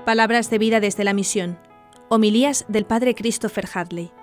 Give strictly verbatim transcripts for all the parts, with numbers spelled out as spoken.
Palabras de vida desde la misión. Homilías del Padre Christopher Hadley.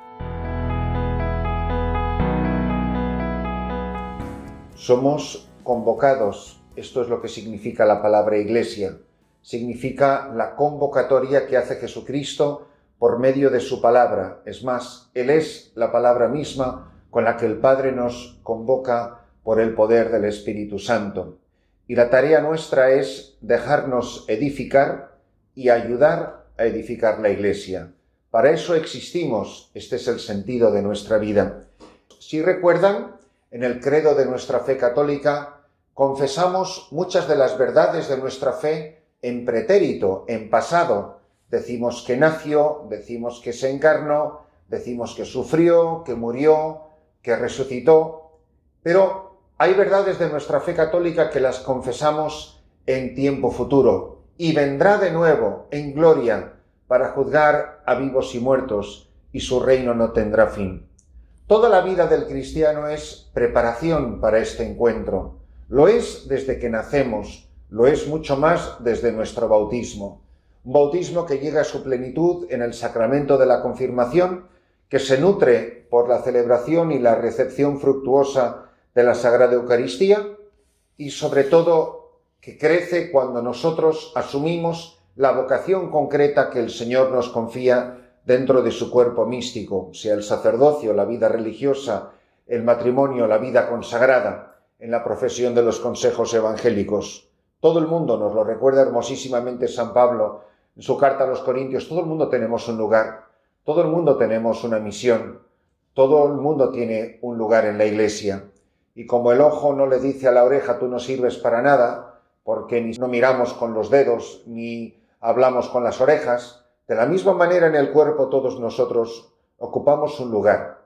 Somos convocados. Esto es lo que significa la palabra iglesia. Significa la convocatoria que hace Jesucristo por medio de su palabra. Es más, Él es la palabra misma con la que el Padre nos convoca por el poder del Espíritu Santo. Y la tarea nuestra es dejarnos edificar y ayudar a edificar la iglesia. Para eso existimos. Este es el sentido de nuestra vida. Si recuerdan, en el credo de nuestra fe católica confesamos muchas de las verdades de nuestra fe en pretérito, en pasado. Decimos que nació, decimos que se encarnó, decimos que sufrió, que murió, que resucitó. Pero hay verdades de nuestra fe católica que las confesamos en tiempo futuro y vendrá de nuevo en gloria para juzgar a vivos y muertos, y su reino no tendrá fin. Toda la vida del cristiano es preparación para este encuentro. Lo es desde que nacemos, lo es mucho más desde nuestro bautismo. Un bautismo que llega a su plenitud en el sacramento de la confirmación, que se nutre por la celebración y la recepción fructuosa de la Sagrada Eucaristía, y sobre todo que crece cuando nosotros asumimos la vocación concreta que el Señor nos confía dentro de su cuerpo místico, sea el sacerdocio, la vida religiosa, el matrimonio, la vida consagrada, en la profesión de los consejos evangélicos. Todo el mundo nos lo recuerda hermosísimamente San Pablo en su carta a los Corintios. Todo el mundo tenemos un lugar, todo el mundo tenemos una misión, todo el mundo tiene un lugar en la iglesia. Y como el ojo no le dice a la oreja, tú no sirves para nada, porque ni no miramos con los dedos, ni hablamos con las orejas, de la misma manera en el cuerpo todos nosotros ocupamos un lugar.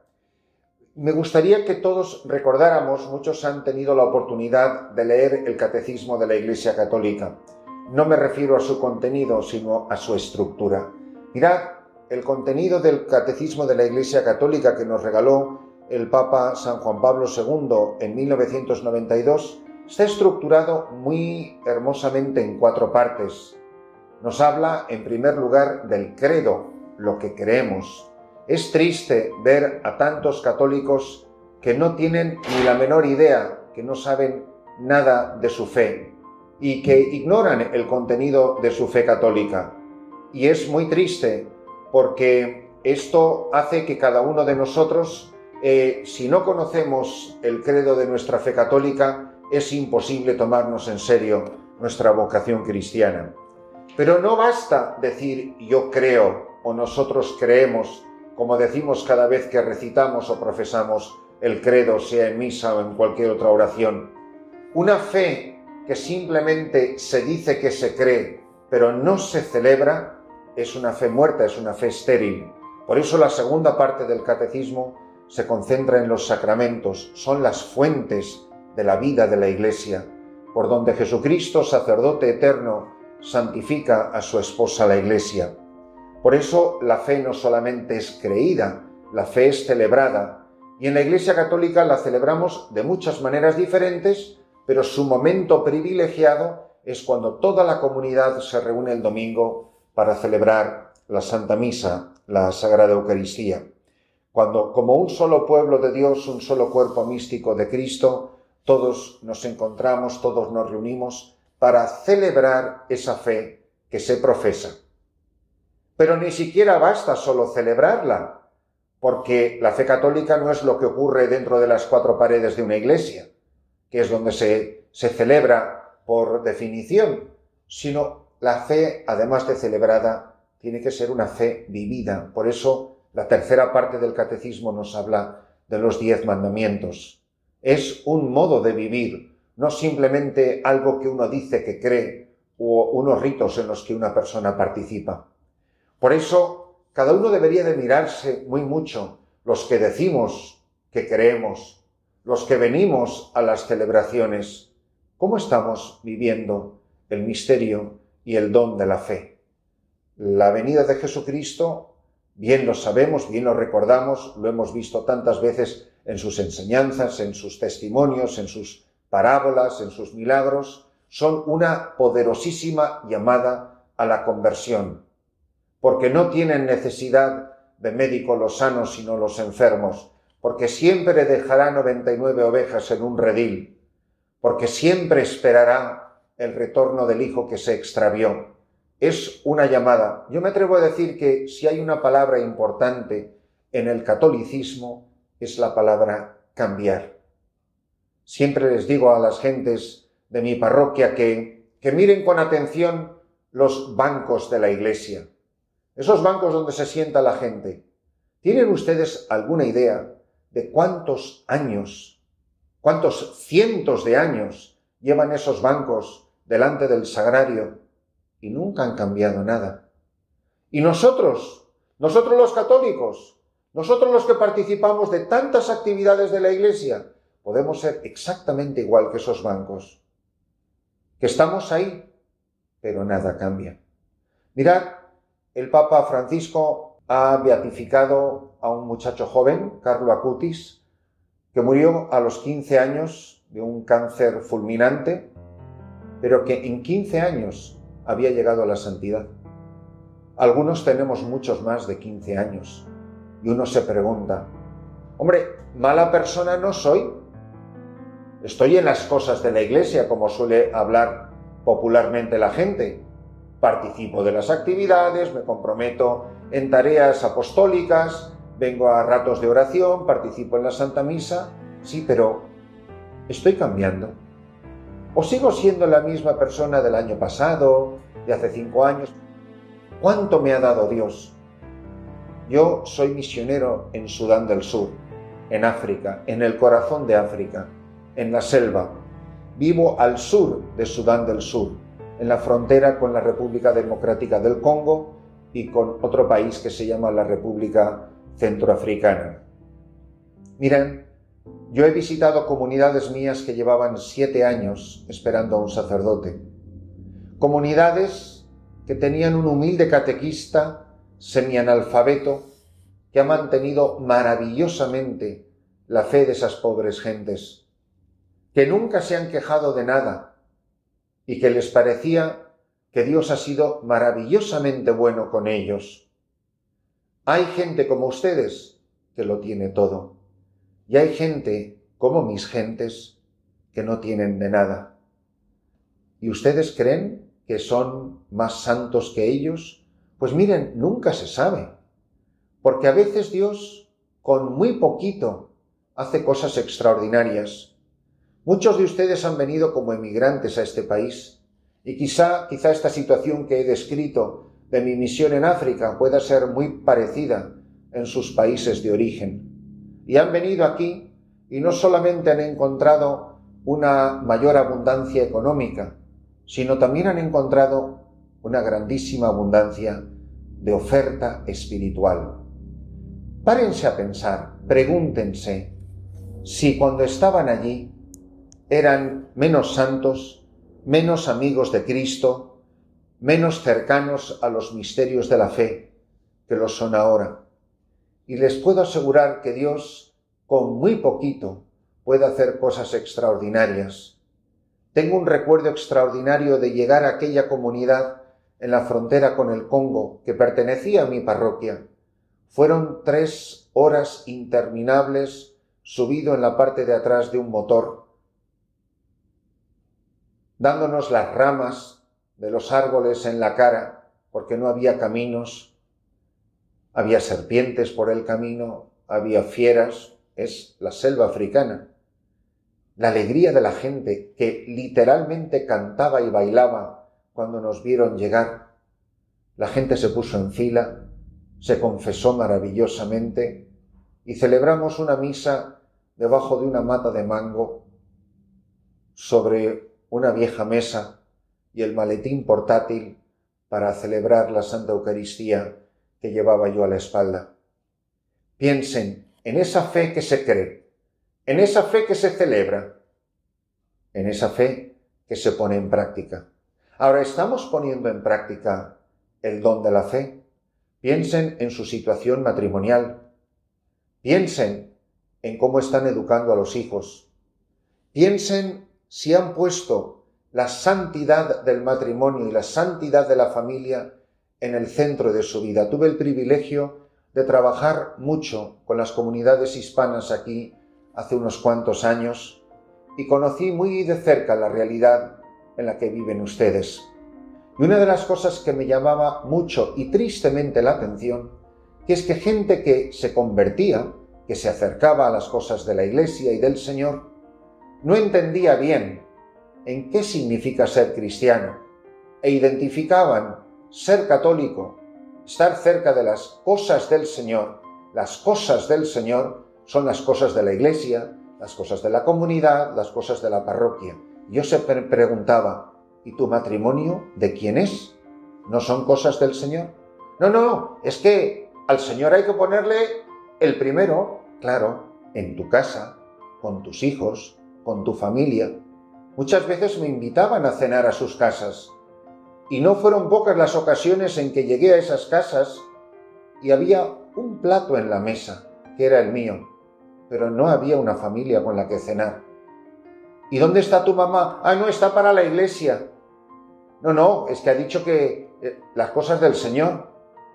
Me gustaría que todos recordáramos, muchos han tenido la oportunidad de leer el Catecismo de la Iglesia Católica. No me refiero a su contenido, sino a su estructura. Mirad, el contenido del Catecismo de la Iglesia Católica que nos regaló el Papa San Juan Pablo segundo en mil novecientos noventa y dos está estructurado muy hermosamente en cuatro partes. Nos habla, en primer lugar, del credo, lo que creemos. Es triste ver a tantos católicos que no tienen ni la menor idea, que no saben nada de su fe y que ignoran el contenido de su fe católica. Y es muy triste porque esto hace que cada uno de nosotros, eh, si no conocemos el credo de nuestra fe católica, es imposible tomarnos en serio nuestra vocación cristiana. Pero no basta decir yo creo o nosotros creemos, como decimos cada vez que recitamos o profesamos el credo, sea en misa o en cualquier otra oración. Una fe que simplemente se dice que se cree, pero no se celebra, es una fe muerta, es una fe estéril. Por eso la segunda parte del catecismo se concentra en los sacramentos, son las fuentes de la vida de la Iglesia, por donde Jesucristo, sacerdote eterno, santifica a su esposa la Iglesia. Por eso la fe no solamente es creída, la fe es celebrada, y en la Iglesia Católica la celebramos de muchas maneras diferentes, pero su momento privilegiado es cuando toda la comunidad se reúne el domingo para celebrar la Santa Misa, la Sagrada Eucaristía. Cuando, como un solo pueblo de Dios, un solo cuerpo místico de Cristo, todos nos encontramos, todos nos reunimos para celebrar esa fe que se profesa. Pero ni siquiera basta solo celebrarla, porque la fe católica no es lo que ocurre dentro de las cuatro paredes de una iglesia, que es donde se, se celebra por definición, sino la fe, además de celebrada, tiene que ser una fe vivida. Por eso la tercera parte del catecismo nos habla de los diez mandamientos. Es un modo de vivir, no simplemente algo que uno dice que cree o unos ritos en los que una persona participa. Por eso, cada uno debería de mirarse muy mucho, los que decimos que creemos, los que venimos a las celebraciones, ¿cómo estamos viviendo el misterio y el don de la fe? La venida de Jesucristo, bien lo sabemos, bien lo recordamos, lo hemos visto tantas veces en sus enseñanzas, en sus testimonios, en sus parábolas, en sus milagros, son una poderosísima llamada a la conversión, porque no tienen necesidad de médico los sanos sino los enfermos, porque siempre dejará noventa y nueve ovejas en un redil, porque siempre esperará el retorno del hijo que se extravió. Es una llamada. Yo me atrevo a decir que si hay una palabra importante en el catolicismo, es la palabra cambiar. Siempre les digo a las gentes de mi parroquia que, que miren con atención los bancos de la iglesia, esos bancos donde se sienta la gente. ¿Tienen ustedes alguna idea de cuántos años, cuántos cientos de años llevan esos bancos delante del sagrario y nunca han cambiado nada? Y nosotros, nosotros los católicos, nosotros los que participamos de tantas actividades de la iglesia, podemos ser exactamente igual que esos bancos, que estamos ahí, pero nada cambia. Mirad, el Papa Francisco ha beatificado a un muchacho joven, Carlo Acutis, que murió a los quince años de un cáncer fulminante, pero que en quince años había llegado a la santidad. Algunos tenemos muchos más de quince años, y uno se pregunta, hombre, mala persona no soy. Estoy en las cosas de la iglesia, como suele hablar popularmente la gente. Participo de las actividades, me comprometo en tareas apostólicas, vengo a ratos de oración, participo en la Santa Misa. Sí, pero ¿estoy cambiando? ¿O sigo siendo la misma persona del año pasado, de hace cinco años? ¿Cuánto me ha dado Dios? Yo soy misionero en Sudán del Sur, en África, en el corazón de África, en la selva. Vivo al sur de Sudán del Sur, en la frontera con la República Democrática del Congo y con otro país que se llama la República Centroafricana. Miren, yo he visitado comunidades mías que llevaban siete años esperando a un sacerdote. Comunidades que tenían un humilde catequista semianalfabeto que ha mantenido maravillosamente la fe de esas pobres gentes, que nunca se han quejado de nada y que les parecía que Dios ha sido maravillosamente bueno con ellos. Hay gente como ustedes que lo tiene todo, y hay gente como mis gentes que no tienen de nada. ¿Y ustedes creen que son más santos que ellos? Pues miren, nunca se sabe, porque a veces Dios, con muy poquito, hace cosas extraordinarias. Muchos de ustedes han venido como emigrantes a este país, y quizá, quizá esta situación que he descrito de mi misión en África pueda ser muy parecida en sus países de origen. Y han venido aquí y no solamente han encontrado una mayor abundancia económica, sino también han encontrado una grandísima abundancia de oferta espiritual. Párense a pensar, pregúntense si cuando estaban allí eran menos santos, menos amigos de Cristo, menos cercanos a los misterios de la fe que lo son ahora. Y les puedo asegurar que Dios, con muy poquito, puede hacer cosas extraordinarias. Tengo un recuerdo extraordinario de llegar a aquella comunidad en la frontera con el Congo, que pertenecía a mi parroquia. Fueron tres horas interminables subido en la parte de atrás de un motor, dándonos las ramas de los árboles en la cara, porque no había caminos, había serpientes por el camino, había fieras, es la selva africana. La alegría de la gente, que literalmente cantaba y bailaba cuando nos vieron llegar. La gente se puso en fila, se confesó maravillosamente y celebramos una misa debajo de una mata de mango sobre una vieja mesa y el maletín portátil para celebrar la Santa Eucaristía que llevaba yo a la espalda. Piensen en esa fe que se cree, en esa fe que se celebra, en esa fe que se pone en práctica. Ahora, ¿estamos poniendo en práctica el don de la fe? Piensen en su situación matrimonial. Piensen en cómo están educando a los hijos. Piensen si han puesto la santidad del matrimonio y la santidad de la familia en el centro de su vida. Tuve el privilegio de trabajar mucho con las comunidades hispanas aquí hace unos cuantos años y conocí muy de cerca la realidad en la que viven ustedes. Y una de las cosas que me llamaba mucho y tristemente la atención, que es que gente que se convertía, que se acercaba a las cosas de la Iglesia y del Señor, no entendía bien en qué significa ser cristiano e identificaban ser católico, estar cerca de las cosas del Señor. Las cosas del Señor son las cosas de la Iglesia, las cosas de la comunidad, las cosas de la parroquia. Yo se preguntaba, ¿y tu matrimonio de quién es? ¿No son cosas del Señor? No, no, es que al Señor hay que ponerle el primero, claro, en tu casa, con tus hijos, con tu familia. Muchas veces me invitaban a cenar a sus casas y no fueron pocas las ocasiones en que llegué a esas casas y había un plato en la mesa, que era el mío, pero no había una familia con la que cenar. ¿Y dónde está tu mamá? Ah, no, está para la iglesia. No, no, es que ha dicho que eh, las cosas del Señor.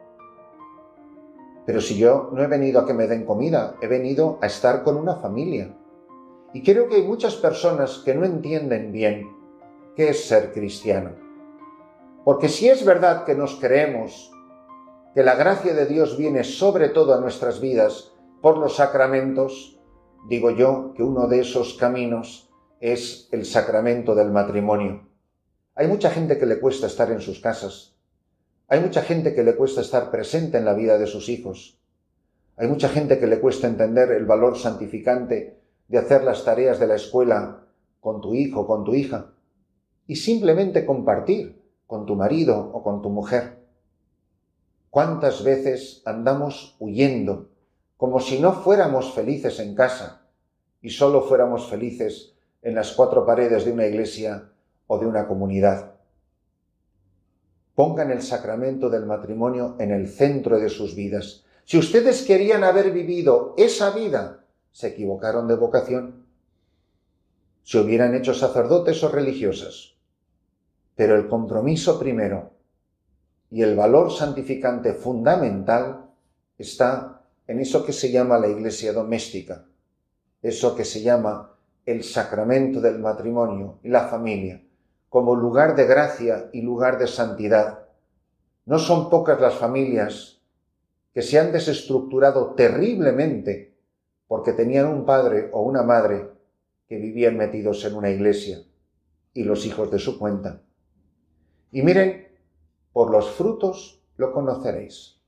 Pero si yo no he venido a que me den comida, he venido a estar con una familia. Y creo que hay muchas personas que no entienden bien qué es ser cristiano. Porque si es verdad que nos creemos que la gracia de Dios viene sobre todo a nuestras vidas por los sacramentos, digo yo que uno de esos caminos es el sacramento del matrimonio. Hay mucha gente que le cuesta estar en sus casas. Hay mucha gente que le cuesta estar presente en la vida de sus hijos. Hay mucha gente que le cuesta entender el valor santificante de hacer las tareas de la escuela con tu hijo, con tu hija, y simplemente compartir con tu marido o con tu mujer. ¿Cuántas veces andamos huyendo, como si no fuéramos felices en casa y solo fuéramos felices en las cuatro paredes de una iglesia o de una comunidad? Pongan el sacramento del matrimonio en el centro de sus vidas. Si ustedes querían haber vivido esa vida, se equivocaron de vocación. Se hubieran hecho sacerdotes o religiosas. Pero el compromiso primero y el valor santificante fundamental está en eso que se llama la iglesia doméstica, eso que se llama el sacramento del matrimonio y la familia, como lugar de gracia y lugar de santidad. No son pocas las familias que se han desestructurado terriblemente porque tenían un padre o una madre que vivían metidos en una iglesia y los hijos de su cuenta. Y miren, por los frutos lo conoceréis.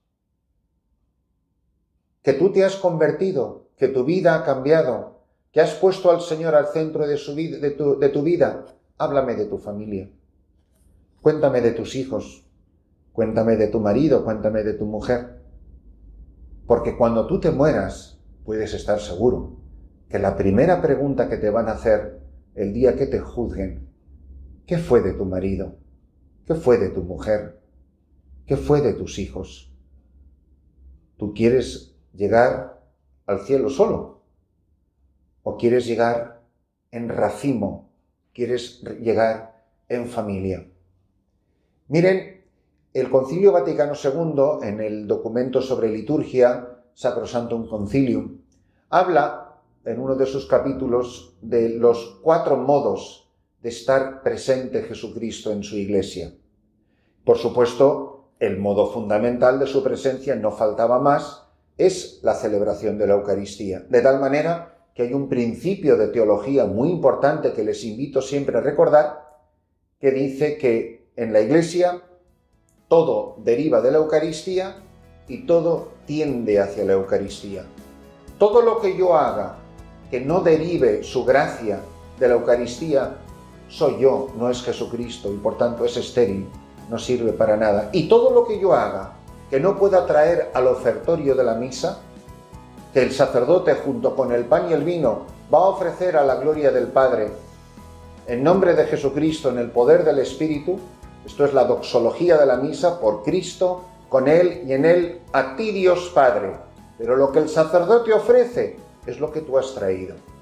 Que tú te has convertido, que tu vida ha cambiado, que has puesto al Señor al centro de, su vida, de, tu, de tu vida. Háblame de tu familia. Cuéntame de tus hijos. Cuéntame de tu marido, cuéntame de tu mujer. Porque cuando tú te mueras, puedes estar seguro que la primera pregunta que te van a hacer el día que te juzguen, ¿qué fue de tu marido? ¿Qué fue de tu mujer? ¿Qué fue de tus hijos? ¿Tú quieres llegar al cielo solo? ¿O quieres llegar en racimo? ¿Quieres llegar en familia? Miren, el Concilio Vaticano segundo, en el documento sobre liturgia, Sacrosanctum Concilium, habla en uno de sus capítulos de los cuatro modos de estar presente Jesucristo en su iglesia. Por supuesto, el modo fundamental de su presencia, no faltaba más, es la celebración de la Eucaristía. De tal manera que hay un principio de teología muy importante que les invito siempre a recordar, que dice que en la iglesia todo deriva de la Eucaristía y todo tiende hacia la Eucaristía. Todo lo que yo haga que no derive su gracia de la Eucaristía, soy yo, no es Jesucristo, y por tanto es estéril, no sirve para nada. Y todo lo que yo haga que no pueda traer al ofertorio de la misa, que el sacerdote junto con el pan y el vino va a ofrecer a la gloria del Padre, en nombre de Jesucristo, en el poder del Espíritu, esto es la doxología de la misa, por Cristo, con Él y en Él, a ti Dios Padre. Pero lo que el sacerdote ofrece es lo que tú has traído.